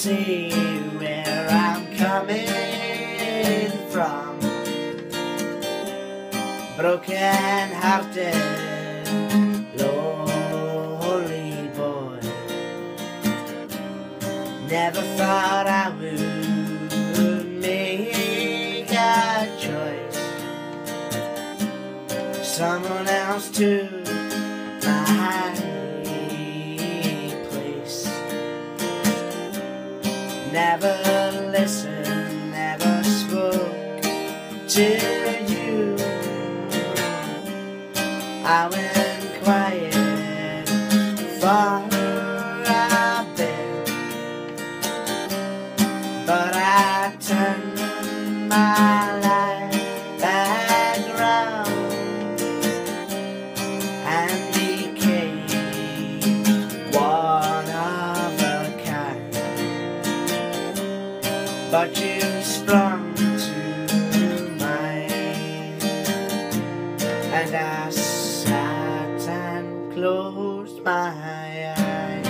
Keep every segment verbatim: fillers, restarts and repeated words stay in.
see where I'm coming from. Broken hearted, lonely boy. Never thought I would make a choice. Someone else took my place. Never listened, never spoke to you. I went quiet for a bit, but I turned my life back round and became one of a kind. But you sprung to mind, and I sat and closed my eyes.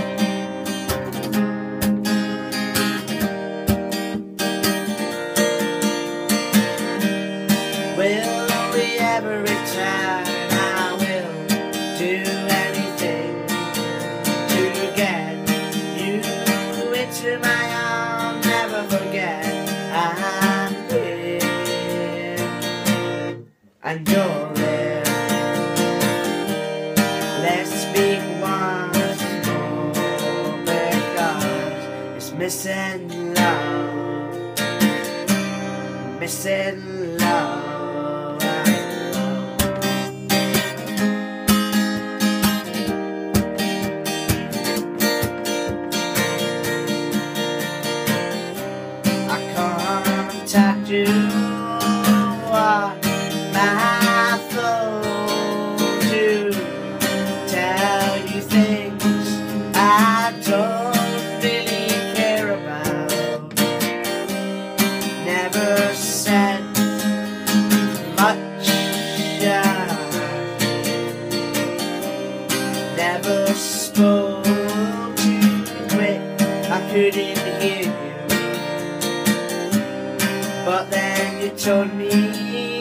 Will we ever return? I will do anything to get you into my arms. Never forget I'm here and you're there. Let's speak once more, because it's missing love, missing love. I contact you on my phone to tell you things I don't really care about. Never said much, never spoke too quick. I couldn't hear you, but then you told me